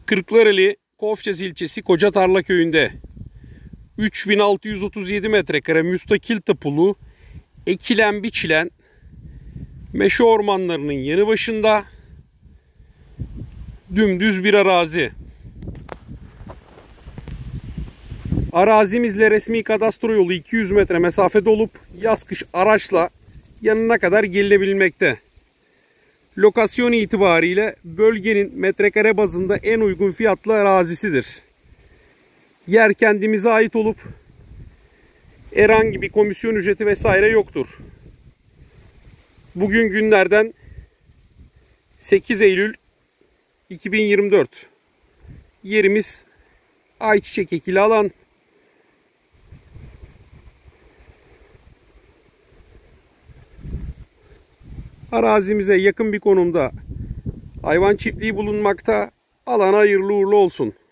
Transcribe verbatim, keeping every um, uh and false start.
Kırklareli Kofçaz ilçesi Kocatarla köyünde üç bin altı yüz otuz yedi metrekare müstakil tapulu ekilen biçilen meşe ormanlarının yanı başında dümdüz bir arazi. Arazimizle resmi kadastro yolu iki yüz metre mesafede olup yaz kış araçla yanına kadar gelinebilmekte. Lokasyon itibariyle bölgenin metrekare bazında en uygun fiyatlı arazisidir. Yer kendimize ait olup herhangi bir komisyon ücreti vesaire yoktur. Bugün günlerden sekiz Eylül iki bin yirmi dört. Yerimiz ayçiçek ekili alan. Arazimize yakın bir konumda hayvan çiftliği bulunmakta. Alana hayırlı uğurlu olsun.